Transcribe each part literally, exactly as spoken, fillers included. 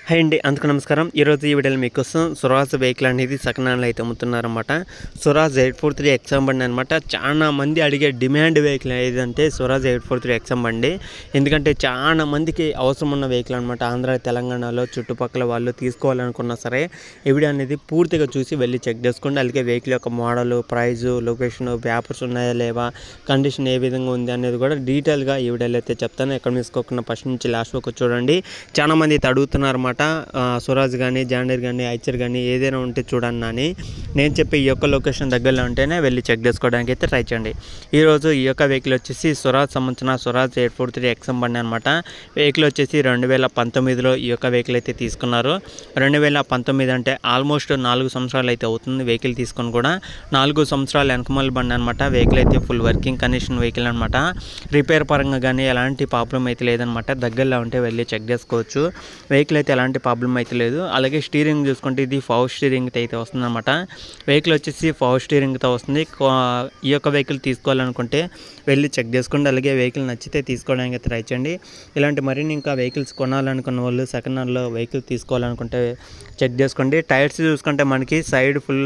Hi అండి, అందుకు నమస్కారం. ఈరోజు ఈ వీడియోలో మీకోసం స్వరాజ్ వెహికల్ అనేది సెకండ్ హ్యాండ్లో అయితే అమ్ముతున్నారన్నమాట. Swaraj eight four three XM బండి అనమాట. చాలా మంది అడిగే డిమాండ్ వెహికల్ ఏదంటే Swaraj eight four three XM బండి. ఎందుకంటే చాలా మందికి అవసరం ఉన్న వెహికల్ అనమాట. ఆంధ్ర తెలంగాణలో చుట్టుపక్కల వాళ్ళు తీసుకోవాలనుకున్నా సరే ఈ వీడియో అనేది పూర్తిగా చూసి వెళ్ళి చెక్ చేసుకోండి. అలాగే వెహికల్ యొక్క మోడల్, ప్రైజు, లొకేషన్, పేపర్స్ ఉన్నాయా లేవా, కండిషన్ ఏ విధంగా ఉంది అనేది కూడా డీటెయిల్గా ఈ వీడియోలో అయితే చెప్తాను. ఎక్కడ మిసుకోకుండా ఫస్ట్ నుంచి లాస్ట్ వరకు చూడండి. చాలా మంది అయితే అడుగుతున్నారు అన్నమాట. స్వరాజ్ కానీ, జాండీర్ కానీ, ఐచర్ కానీ ఏదైనా ఉంటే చూడండి అని. నేను చెప్పే ఈ యొక్క లొకేషన్ దగ్గరలో ఉంటేనే వెళ్ళి చెక్ చేసుకోవడానికి అయితే ట్రై చేయండి. ఈరోజు ఈ యొక్క వెహికల్ వచ్చేసి స్వరాజ్ సంబంధించిన Swaraj eight four three XM బండి అనమాట. వెహికల్ వచ్చేసి రెండు వేల పంతొమ్మిదిలో ఈ యొక్క వెహికల్ అయితే తీసుకున్నారు. రెండు వేల పంతొమ్మిది అంటే ఆల్మోస్ట్ నాలుగు సంవత్సరాలు అయితే అవుతుంది వెహికల్ తీసుకొని కూడా. నాలుగు సంవత్సరాలు వెనకమల్ బండి అనమాట. వెహికల్ అయితే ఫుల్ వర్కింగ్ కండిషన్ వెహికల్ అనమాట. రిపేర్ పరంగా కానీ ఎలాంటి ప్రాబ్లం అయితే లేదనమాట. దగ్గరలో ఉంటే వెళ్ళి చెక్ చేసుకోవచ్చు. వెహికల్ అయితే ఎలాంటి ప్రాబ్లం అయితే లేదు. అలాగే స్టీరింగ్ చూసుకుంటే ఇది పవర్ స్టీరింగ్ అయితే వస్తుందన్నమాట. వెహికల్ వచ్చేసి పవర్ స్టీరింగ్తో వస్తుంది. ఈ యొక్క వెహికల్ తీసుకోవాలనుకుంటే వెళ్ళి చెక్ చేసుకోండి. అలాగే వెహికల్ నచ్చితే తీసుకోవడానికి ట్రై చేయండి. ఇలాంటి మరిన్ని ఇంకా వెహికల్స్ కొనాలనుకున్న వాళ్ళు, సెకండ్ హ్యాండ్లో వెహికల్ తీసుకోవాలనుకుంటే చెక్ చేసుకోండి. టైర్స్ చూసుకుంటే మనకి సైడ్ ఫుల్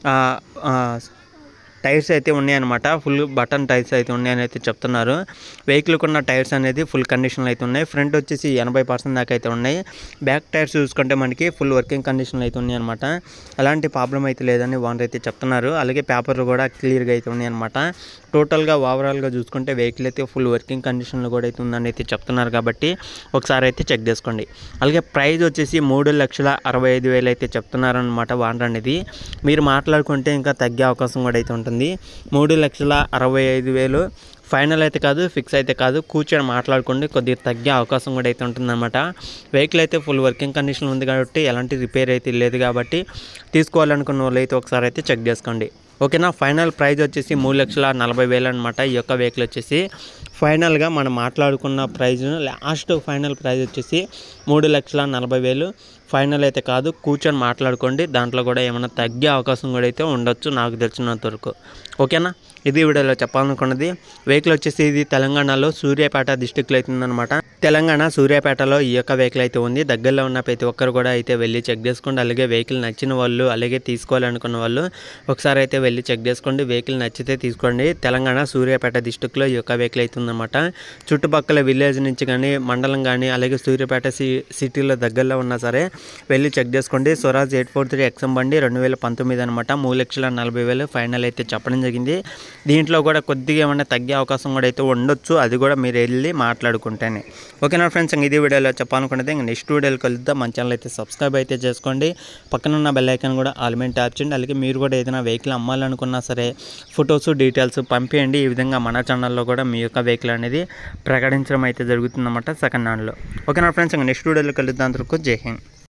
టైర్స్ అయితే ఉన్నాయన్నమాట. ఫుల్ బటన్ టైర్స్ అయితే ఉన్నాయని అయితే చెప్తున్నారు. వెహికల్కి ఉన్న టైర్స్ అనేది ఫుల్ కండిషన్లో అయితే ఉన్నాయి. ఫ్రంట్ వచ్చేసి ఎనభై పర్సెంట్ దాకా అయితే ఉన్నాయి. బ్యాక్ టైర్స్ చూసుకుంటే మనకి ఫుల్ వర్కింగ్ కండిషన్లో అయితే ఉన్నాయి అనమాట. ఎలాంటి ప్రాబ్లం అయితే లేదని ఓనర్ అయితే చెప్తున్నారు. అలాగే పేపర్లు కూడా క్లియర్గా అయితే ఉన్నాయి అనమాట. టోటల్గా ఓవరాల్గా చూసుకుంటే వెహికల్ అయితే ఫుల్ వర్కింగ్ కండిషన్లో కూడా అయితే ఉందని అయితే చెప్తున్నారు. కాబట్టి ఒకసారి అయితే చెక్ చేసుకోండి. అలాగే ప్రైస్ వచ్చేసి మూడు లక్షల అరవై ఐదు వేలు అయితే చెప్తున్నారు అనమాట ఓనర్ అనేది. మీరు మాట్లాడుకుంటే ఇంకా తగ్గే అవకాశం కూడా అయితే ఉంటుంది. మూడు లక్షల అరవై ఐదు వేలు ఫైనల్ అయితే కాదు, ఫిక్స్ అయితే కాదు. కూర్చొని మాట్లాడుకోండి, కొద్దిగా తగ్గే అవకాశం కూడా అయితే ఉంటుందన్నమాట. వెహికల్ అయితే ఫుల్ వర్కింగ్ కండిషన్ ఉంది కాబట్టి ఎలాంటి రిపేర్ అయితే లేదు కాబట్టి తీసుకోవాలనుకున్న వాళ్ళు అయితే ఒకసారి అయితే చెక్ చేసుకోండి. ఓకేనా. ఫైనల్ ప్రైస్ వచ్చేసి మూడు లక్షల నలభై వేలు అనమాట. ఈ యొక్క వెహికల్ వచ్చేసి ఫైనల్గా మనం మాట్లాడుకున్న ప్రైజ్ లాస్ట్ ఫైనల్ ప్రైజ్ వచ్చేసి మూడు లక్షల నలభై వేలు ఫైనల్ అయితే కాదు. కూర్చొని మాట్లాడుకోండి. దాంట్లో కూడా ఏమైనా తగ్గే అవకాశం కూడా అయితే ఉండొచ్చు నాకు తెలిసినంత వరకు. ఓకేనా. ఇది వీడియోలో చెప్పాలనుకున్నది. వెహికల్ వచ్చేసి ఇది తెలంగాణలో సూర్యాపేట డిస్టిక్లో అయితే ఉందన్నమాట. తెలంగాణ సూర్యాపేటలో ఈ యొక్క వెహికల్ అయితే ఉంది. దగ్గరలో ఉన్న ప్రతి ఒక్కరు కూడా అయితే వెళ్ళి చెక్ చేసుకోండి. అలాగే వెహికల్ నచ్చిన వాళ్ళు, అలాగే తీసుకోవాలనుకున్న వాళ్ళు ఒకసారి అయితే వెళ్ళి చెక్ చేసుకోండి. వెహికల్ నచ్చితే తీసుకోండి. తెలంగాణ సూర్యాపేట డిస్టిక్లో ఈ యొక్క వెహికల్ అయితే ఉందన్నమాట. చుట్టుపక్కల విలేజ్ నుంచి కానీ, మండలం కానీ, అలాగే సూర్యాపేట సి సిటీలో దగ్గరలో ఉన్నా సరే వెళ్ళి చెక్ చేసుకోండి. Swaraj eight four three XM బండి రెండు వేల పంతొమ్మిది అనమాట. మూడు లక్షల నలభై వేలు ఫైనల్ అయితే చెప్పడం జరిగింది. దీంట్లో కూడా కొద్దిగా ఏమైనా తగ్గే అవకాశం కూడా అయితే ఉండొచ్చు. అది కూడా మీరు వెళ్ళి మాట్లాడుకుంటేనే. ఓకేనా ఫ్రెండ్స్, ఇంక ఇది వీడియోలో చెప్పాలనుకున్నది. ఇంక నెక్స్ట్ వీడియోలో కలుద్దాం. మన ఛానల్ అయితే సబ్స్క్రైబ్ అయితే చేసుకోండి. పక్కన ఉన్న బెల్ ఐకాన్ కూడా ఆల్ మీద ట్యాప్ చేయండి. అలాగే మీరు కూడా ఏదైనా వెహికల్ అమ్మాలనుకున్నా సరే ఫొటోస్, డీటెయిల్స్ పంపించండి. ఈ విధంగా మన ఛానల్లో కూడా మీ యొక్క వెహికల్ అనేది ప్రకటించడం అయితే జరుగుతుందన్నమాట సెకండ్ హ్యాండ్లో. ఓకేనా ఫ్రెండ్స్, ఇంక నెక్స్ట్ వీడియోలో కలుద్దాం. అంతవరకు జై హింద్.